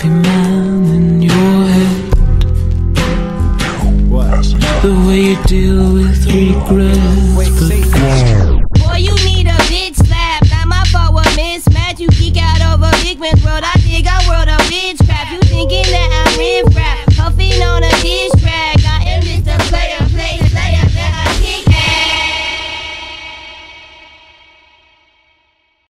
happy man in your head. The way you deal with regrets. Boy, you need a bitch slap. Not my fault, what mismatch. You geek out over big man's world. I dig our world of witchcraft. You thinking that I'm riff rap, puffing on a dish